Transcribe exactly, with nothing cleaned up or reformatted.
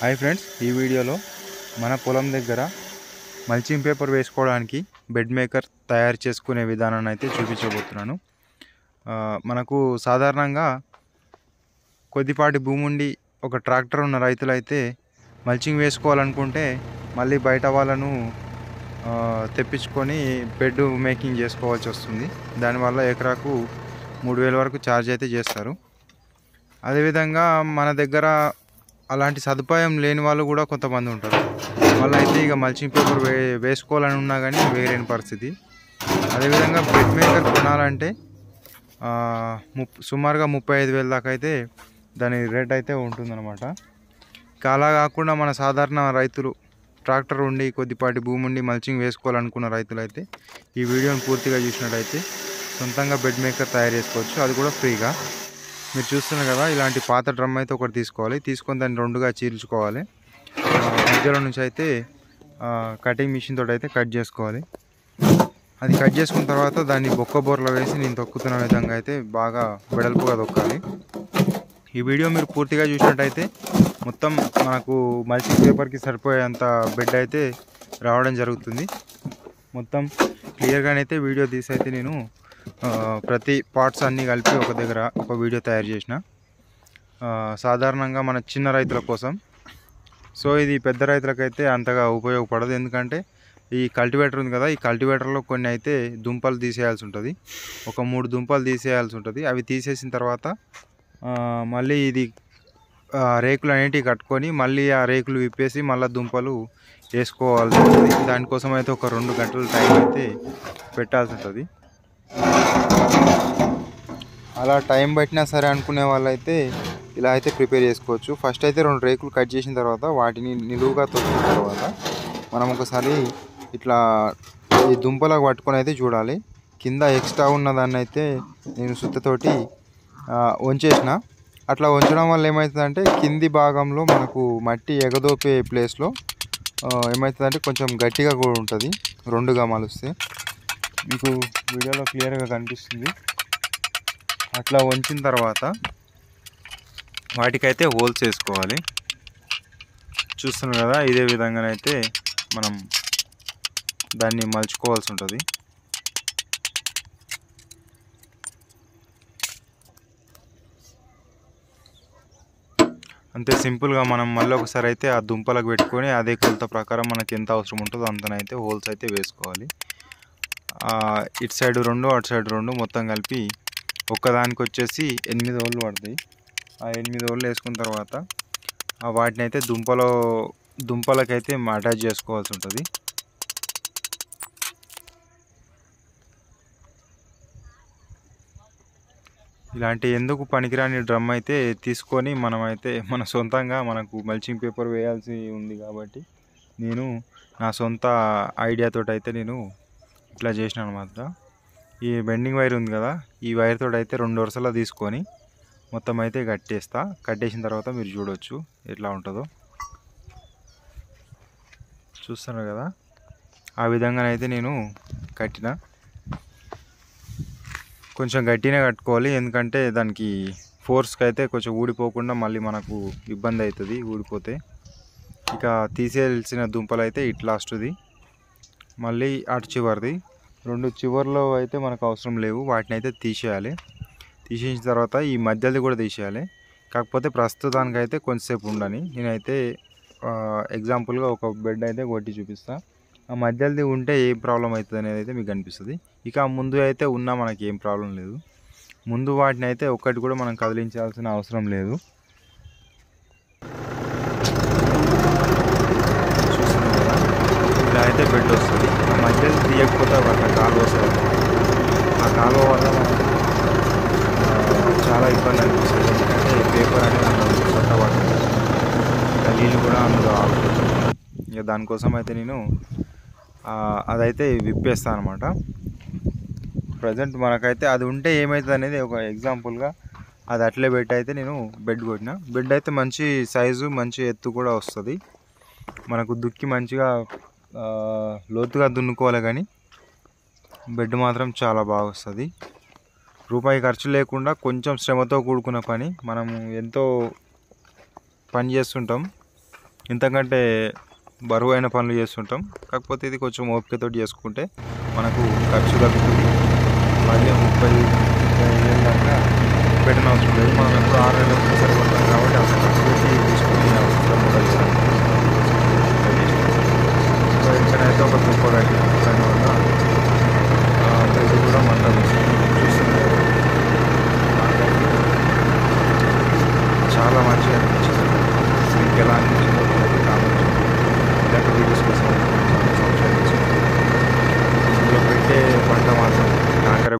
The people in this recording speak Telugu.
హాయ్ ఫ్రెండ్స్, ఈ వీడియోలో మన పొలం దగ్గర మల్చింగ్ పేపర్ వేసుకోవడానికి బెడ్ మేకర్ తయారు చేసుకునే విధానాన్ని అయితే చూపించబోతున్నాను. మనకు సాధారణంగా కొద్దిపాటి భూమి ఉండి ఒక ట్రాక్టర్ ఉన్న రైతులైతే మల్చింగ్ వేసుకోవాలనుకుంటే మళ్ళీ బయట వాళ్ళను తెప్పించుకొని బెడ్ మేకింగ్ చేసుకోవాల్సి వస్తుంది. దానివల్ల ఎకరాకు మూడు వేల వరకు ఛార్జ్ అయితే చేస్తారు. అదేవిధంగా మన దగ్గర అలాంటి సదుపాయం లేని వాళ్ళు కూడా కొంతమంది ఉంటారు. వాళ్ళైతే ఇక మల్చింగ్ పేపర్ వే వేసుకోవాలని ఉన్నా కానీ వేయలేని పరిస్థితి. అదేవిధంగా బెడ్ మేకర్ కొనాలంటే ముప్ సుమారుగా ముప్పై ఐదు వేల దాకా అయితే దాని రేట్ అయితే ఉంటుందన్నమాట. ఇక అలా కాకుండా మన సాధారణ రైతులు ట్రాక్టర్ ఉండి కొద్దిపాటి భూమి ఉండి మల్చింగ్ వేసుకోవాలనుకున్న రైతులైతే ఈ వీడియోని పూర్తిగా చూసినట్టయితే సొంతంగా బెడ్ మేకర్ తయారు చేసుకోవచ్చు, అది కూడా ఫ్రీగా. మీరు చూస్తున్నారు కదా, ఇలాంటి పాత డ్రమ్ అయితే ఒకటి తీసుకోవాలి. తీసుకొని దాన్ని రెండుగా చీల్చుకోవాలి. మధ్యలో నుంచి అయితే కటింగ్ మిషన్ తోటి అయితే కట్ చేసుకోవాలి. అది కట్ చేసుకున్న తర్వాత దాన్ని బొక్క బోర్లో వేసి నేను తొక్కుతున్న విధంగా అయితే బాగా వెడల్పుగా తొక్కాలి. ఈ వీడియో మీరు పూర్తిగా చూసినట్టయితే మొత్తం మనకు మల్చింగ్ పేపర్కి సరిపోయేంత బెడ్ అయితే రావడం జరుగుతుంది. మొత్తం క్లియర్గానైతే వీడియో తీసి అయితే నేను ప్రతి పార్ట్స్ అన్నీ కలిపి ఒక దగ్గర ఒక వీడియో తయారు చేసిన. సాధారణంగా మన చిన్న రైతుల కోసం. సో ఇది పెద్ద రైతులకైతే అంతగా ఉపయోగపడదు, ఎందుకంటే ఈ కల్టివేటర్ ఉంది కదా, ఈ కల్టివేటర్లో కొన్ని అయితే దుంపలు తీసేయాల్సి ఉంటుంది. ఒక మూడు దుంపలు తీసేయాల్సి ఉంటుంది. అవి తీసేసిన తర్వాత మళ్ళీ ఇది రేకులు అనేటివి కట్టుకొని మళ్ళీ ఆ రేకులు విప్పేసి మళ్ళీ దుంపలు వేసుకోవాల్సి ఉంటుంది. దానికోసం అయితే ఒక రెండు గంటల టైం అయితే పెట్టాల్సి ఉంటుంది. అలా టైం పట్టినా సరే అనుకునే వాళ్ళైతే ఇలా అయితే ప్రిపేర్ చేసుకోవచ్చు. ఫస్ట్ అయితే రెండు రేకులు కట్ చేసిన తర్వాత వాటిని నిలువుగా తొక్కిన తర్వాత మనం ఒకసారి ఇట్లా ఈ దుంపలకు పట్టుకొని అయితే చూడాలి. కింద ఎక్స్ట్రా ఉన్నదాన్ని అయితే నేను సుత్తతోటి వంచేసిన. అట్లా వంచడం వల్ల ఏమవుతుందంటే కింది భాగంలో మనకు మట్టి ఎగదోపే ప్లేస్లో ఏమవుతుందంటే కొంచెం గట్టిగా కూడా ఉంటుంది. రెండుగా మలుస్తే మీకు వీడియోలో క్లియర్గా కనిపిస్తుంది. అట్లా వంచిన తర్వాత వాటికైతే హోల్స్ వేసుకోవాలి. చూస్తున్నారు కదా, ఇదే విధంగానైతే మనం దాన్ని మలుచుకోవాల్సి ఉంటుంది. అంతే సింపుల్గా మనం మళ్ళీ ఒకసారి అయితే ఆ దుంపలకు పెట్టుకొని అదే కొలత ప్రకారం మనకి ఎంత అవసరం ఉంటుందో అంతనైతే హోల్స్ అయితే వేసుకోవాలి. ఇటు సైడ్ రెండు అటు సైడ్ రెండు మొత్తం కలిపి ఒక్కదానికి వచ్చేసి ఎనిమిది హోళ్ళు పడతాయి. ఆ ఎనిమిది హోళ్ళు వేసుకున్న తర్వాత వాటిని అయితే దుంపలో దుంపలకైతే అటాచ్ చేసుకోవాల్సి ఉంటుంది. ఇలాంటి ఎందుకు పనికిరాని డ్రమ్ అయితే తీసుకొని మనమైతే మన సొంతంగా మనకు మల్చింగ్ పేపర్ వేయాల్సి ఉంది కాబట్టి నేను నా సొంత ఐడియాతో అయితే నేను ఇట్లా చేసిన అనమాట. ఈ బెండింగ్ వైర్ ఉంది కదా, ఈ వైర్ తోటి అయితే రెండు వరుసలా తీసుకొని మొత్తం అయితే కట్టేస్తా. కట్టేసిన తర్వాత మీరు చూడవచ్చు ఎట్లా ఉంటుందో. చూస్తున్నారు కదా, ఆ విధంగానైతే నేను కట్టిన. కొంచెం గట్టినే కట్టుకోవాలి, ఎందుకంటే దానికి ఫోర్స్కి అయితే కొంచెం ఊడిపోకుండా మళ్ళీ మనకు ఇబ్బంది అవుతుంది ఊడిపోతే. ఇక తీసేయాల్సిన దుంపలు అయితే ఇట్లా వస్తుంది. మళ్ళీ అటు చివరిది రెండు చివర్లో అయితే మనకు అవసరం లేవు, వాటిని అయితే తీసేయాలి. తీసేసిన తర్వాత ఈ మధ్యది కూడా తీసేయాలి. కాకపోతే ప్రస్తుతానికి అయితే కొంచెంసేపు ఉండని నేనైతే ఎగ్జాంపుల్గా ఒక బెడ్ అయితే కొట్టి చూపిస్తా. ఆ మధ్యది ఉంటే ఏం ప్రాబ్లం అవుతుంది అనేది అయితే మీకు కనిపిస్తుంది. ఇక ముందు అయితే ఉన్నా మనకి ఏం ప్రాబ్లం లేదు. ముందు వాటిని అయితే ఒక్కటి కూడా మనం కదిలించాల్సిన అవసరం లేదు. ఇలా అయితే బెడ్ వస్తుంది. ఆ మధ్యది తీయకపోతే అట్లా కాలువ వస్తుంది. ఆ కాలువ వల్ల మనకు చాలా ఇబ్బంది అనిపిస్తుంది, ఎందుకంటే పేపర్ అనేది అందులో పట్టబడుతుంది, నీళ్ళు కూడా అందులో ఆగుతుంది. ఇక దానికోసం అయితే నేను అదైతే విప్పేస్తాను అనమాట. ప్రజెంట్ మనకైతే అది ఉంటే ఏమవుతుంది అనేది ఒక ఎగ్జాంపుల్గా అది అట్లే పెట్టి అయితే నేను బెడ్ కొట్టిన. బెడ్ అయితే మంచి సైజు మంచి ఎత్తు కూడా వస్తుంది. మనకు దుక్కి మంచిగా లోతుగా దున్నుకోవాలి, కానీ బెడ్ మాత్రం చాలా బాగా వస్తుంది. రూపాయి ఖర్చు లేకుండా కొంచెం శ్రమతో కూడుకున్న పని. మనము ఎంతో పని చేస్తుంటాం, ఇంతకంటే బరువైన పనులు చేస్తుంటాం. కాకపోతే ఇది కొంచెం ఓపికతోటి చేసుకుంటే మనకు ఖర్చు తగ్గుతుంది. అలాగే ముప్పై ముప్పై వేల దాకా పెట్టిన అవసరం లేదు. మనం ఎప్పుడు ఆరు నెలలకు ఒకసారి కొడతాం కాబట్టి అంత ఖర్చు పెట్టి తీసుకునే అవసరం కూడా లేదు. సో ఇక్కడైతే ఒక తుప్ప కట్టిన దానివల్ల ప్రతి కూడా మంటలు చూస్తున్నారు. నాకైతే చాలా మంచిగా అనిపించింది. మీకు ఎలా అనిపించిందో కామెంట్ ఇలాంటి వీడియోస్ కోసం చాలా సంవత్సరాలు ఇందులో పెట్టే పంట మాత్రం కాకర